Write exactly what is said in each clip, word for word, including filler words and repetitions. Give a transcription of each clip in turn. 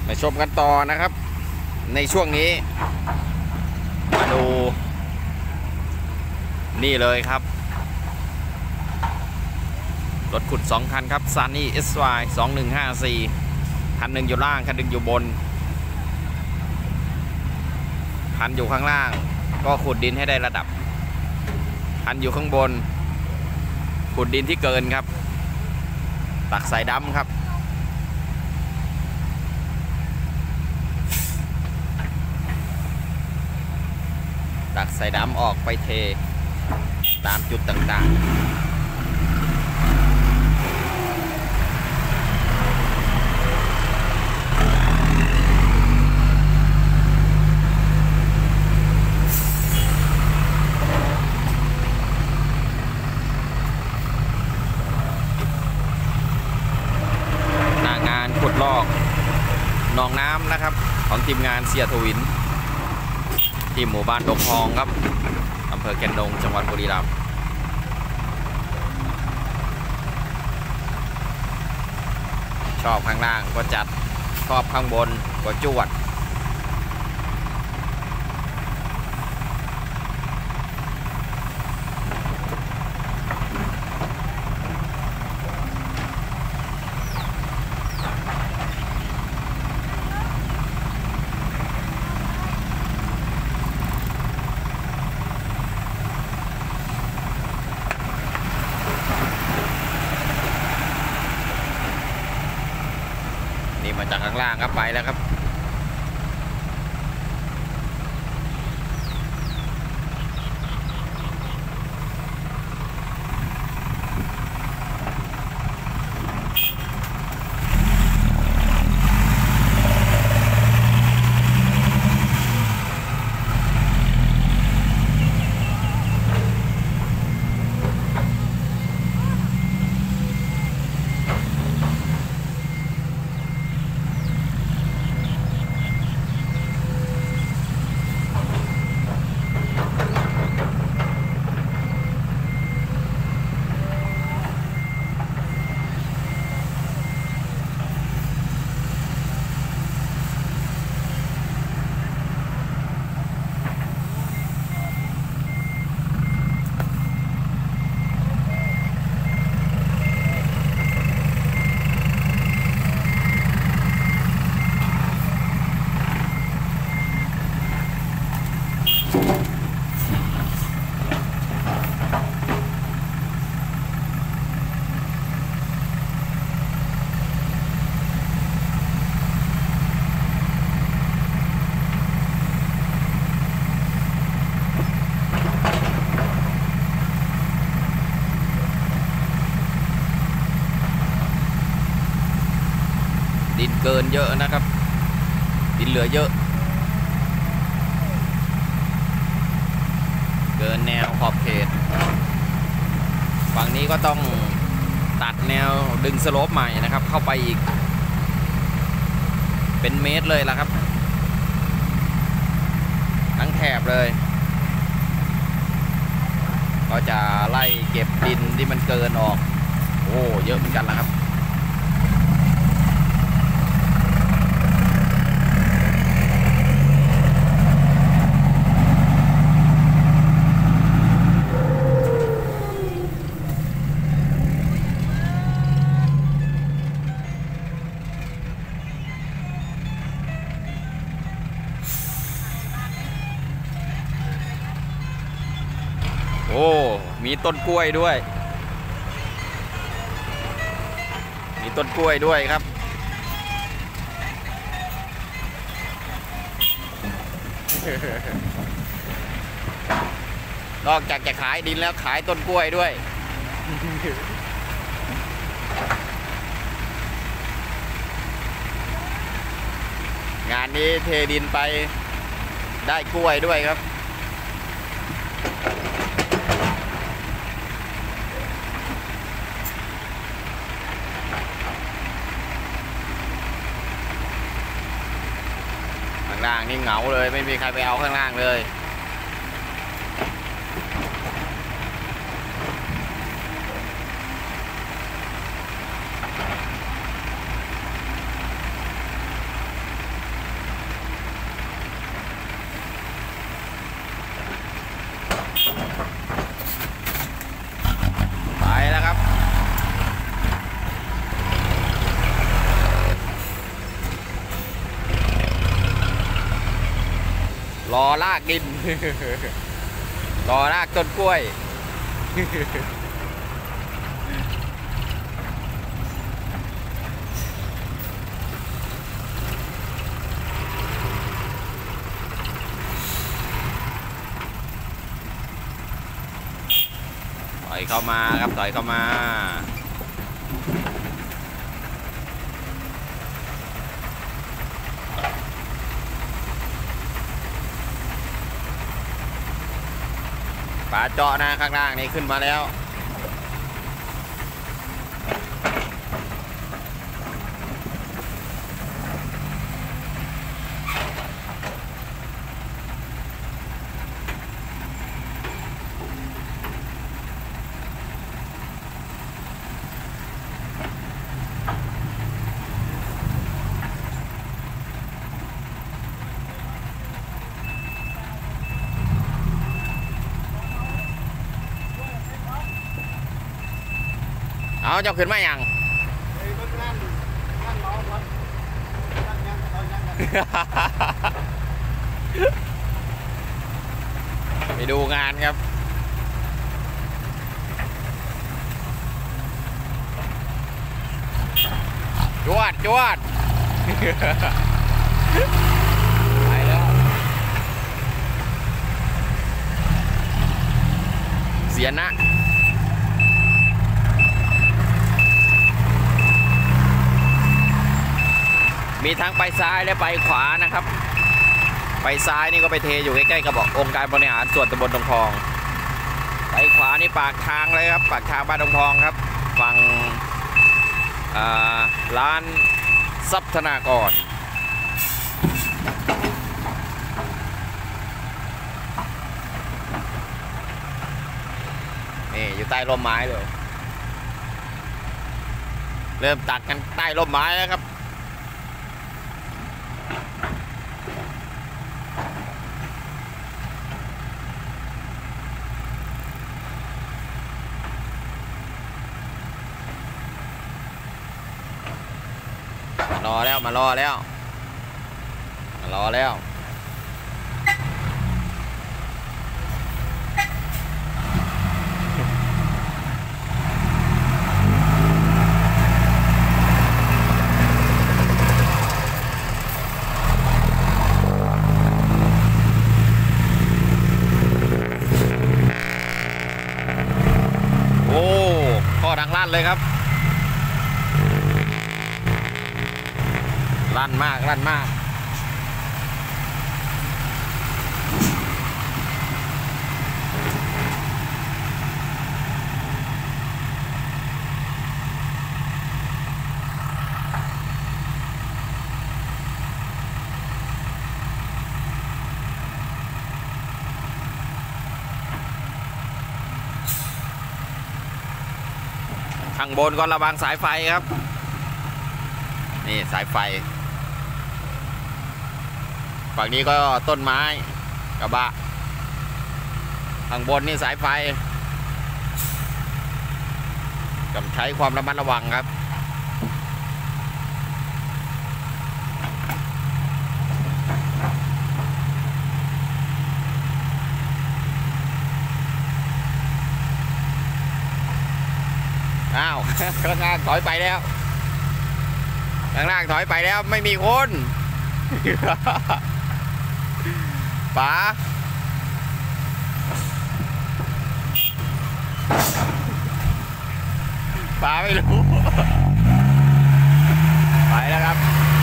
มาชมกันต่อนะครับในช่วงนี้มาดูนี่เลยครับรถขุดสองคันครับ Sunny เอส วาย สองหนึ่งห้าสี่ คันหนึ่งอยู่ล่างคันหนึ่งอยู่บนคันอยู่ข้างล่างก็ขุดดินให้ได้ระดับคันอยู่ข้างบนขุดดินที่เกินครับตักสายดำครับตักสายดำออกไปเทตามจุดต่างๆขุดลอกหนองน้ำนะครับของทีมงานเสียทวินที่หมู่บ้านดงทองครับอำเภอแคนดงจังหวัดบุรีรัมย์ชอบข้างล่างก็จัดชอบข้างบนก็จวดมาจากข้างล่างครับไปแล้วครับดินเกินเยอะนะครับดินเหลือเยอะเกินแนวขอบเขตฝั่งนี้ก็ต้องตัดแนวดึงสโลปใหม่นะครับเข้าไปอีกเป็นเมตรเลยล่ะครับทั้งแถบเลยก็จะไล่เก็บดินที่มันเกินออกโอ้เยอะเหมือนกันแล้วครับโอ้มีต้นกล้วยด้วยมีต้นกล้วยด้วยครับนอกจากจะขายดินแล้วขายต้นกล้วยด้วยงานนี้เทดินไปได้กล้วยด้วยครับข้างล่างนี่เหงาเลยไม่มีใครไปเอาข้างล่างเลย ขรากดิน ต่อรากต้นกล้วย ถอยเข้ามาครับถอยเข้ามาฝาเจาะนะข้างล่างนี้ขึ้นมาแล้วเอาเจ้าขึ้นมาอย่าง ไปดูงานครับจวดจวด ไปแล้วเสียนะมีทั้งไปซ้ายและไปขวานะครับไปซ้ายนี่ก็ไปเทอยู่ใกล้ๆกับองค์การบริหารส่วนตำบลดงพองไปขวานี่ปากทางเลยครับปากทางบ้านดงพองครับฝั่งร้านทรัพย์ธนากรนี่อยู่ใต้ร่มไม้เลยเริ่มตัดกันใต้ร่มไม้แล้วครับรอแล้วมารอแล้วมารอแล้วโอ้ข้อดังลั่นเลยครับลั่นมากลั่นมากข้างบนก็ระวังสายไฟครับนี่สายไฟฝั่งนี้ก็ต้นไม้กระบะข้างบนนี่สายไฟต้องใช้ความระมัดระวังครับอ้าวข้างล่างถอยไปแล้วข้างล่างถอยไปแล้วไม่มีคนป๋าป๋าไม่รู้ไปแล้วครับ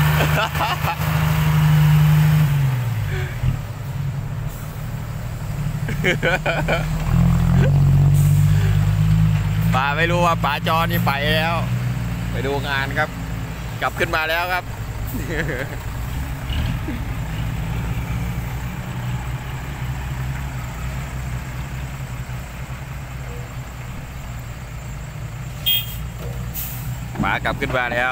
ป๋าไม่รู้ว่าป๋าจอนี่ไปแล้วไปดูงานครับกลับขึ้นมาแล้วครับหมากลับขึ้นมาแล้ว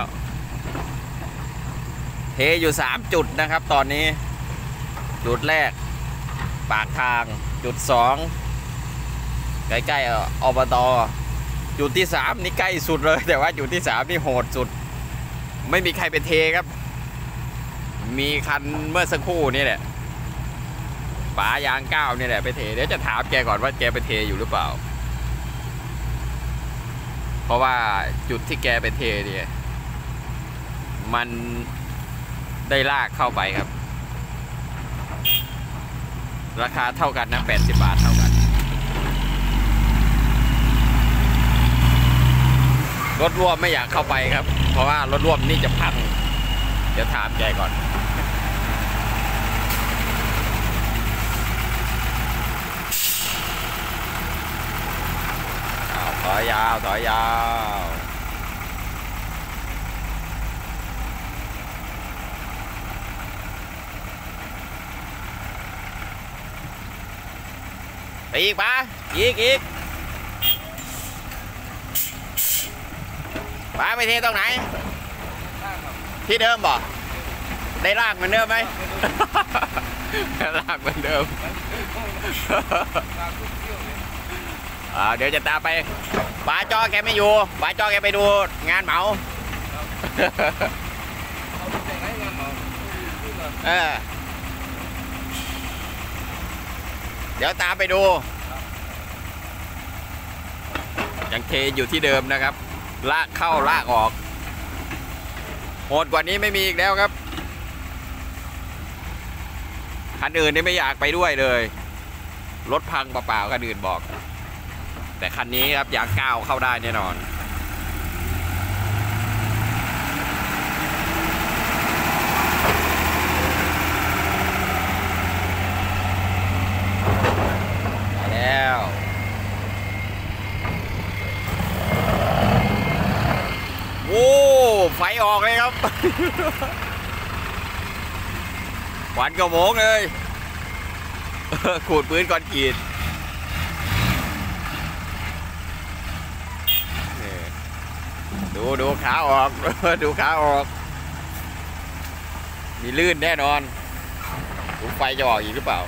เทอยู่สามจุดนะครับตอนนี้จุดแรกปากทางจุดสองใกล้ๆอบต.จุดที่สามนี่ใกล้สุดเลยแต่ว่าจุดที่สามนี่โหดสุดไม่มีใครไปเทครับมีคันเมื่อสักครู่นี่แหละฝายางก้าวนี่แหละไปเทเดี๋ยวจะถามแกก่อนว่าแกไปเทอยู่หรือเปล่าเพราะว่าจุดที่แกไปเทเนี่ยมันได้ลากเข้าไปครับราคาเท่ากันนะแปดสิบบาทเท่ากันรถร่วมไม่อยากเข้าไปครับเพราะว่ารถร่วมนี่จะพังเดี๋ยวถามแกก่อนถอยยาวถอยยาวอีกปะอีกอีกปะไปเทตรงไหนที่เดิมบ่ได้ลากเหมือนเดิมไหมลากเหมือนเดิมอ่าเดี๋ยวจะตามไปป๋าจอแกไม่อยู่ป๋าจอแกไปดูงานเหมาเออเดี๋ยวตามไปดูยังเทอยู่ที่เดิมนะครับลากเข้าลากออกโหดกว่านี้ไม่มีอีกแล้วครับคันอื่นนี่ไม่อยากไปด้วยเลยรถพังเปล่าๆคันอื่นบอกแต่คันนี้ครับยางก้าวเข้าได้แน่นอนมาแล้วโอ้ไฟออกเลยครับควันกระโมงเลยขูดพื้นก่อนขีดดูดูขาออกดูขาออกมีลื่นแน่นอนดูไฟจะออกอีกหรือเปล่า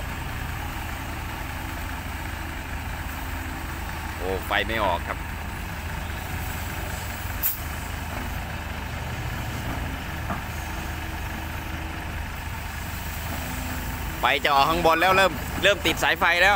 โอ้ไฟไม่ออกครับไฟจะออกข้างบนแล้วเริ่มเริ่มติดสายไฟแล้ว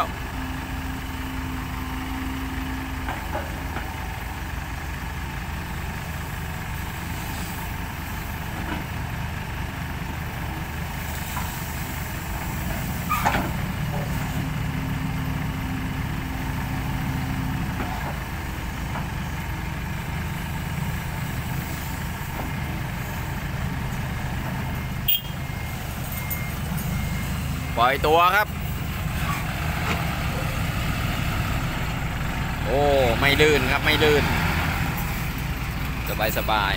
ปล่อยตัวครับโอ้ไม่ลื่นครับไม่ลื่นสบายสบาย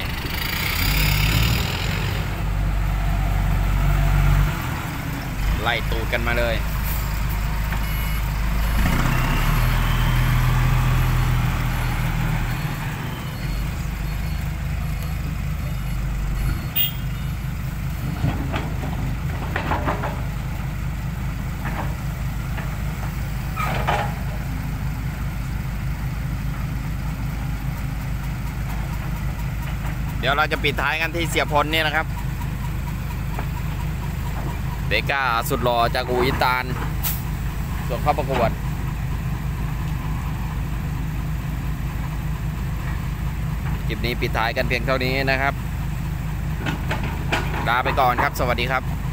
ไล่ตูดกันมาเลยเดี๋ยวเราจะปิดท้ายกันที่เสียพลนี่นะครับเบก้าสุดหล่อจากอูอิตานส่งเข้าประกวดคลิปนี้ปิดท้ายกันเพียงเท่านี้นะครับลาไปก่อนครับสวัสดีครับ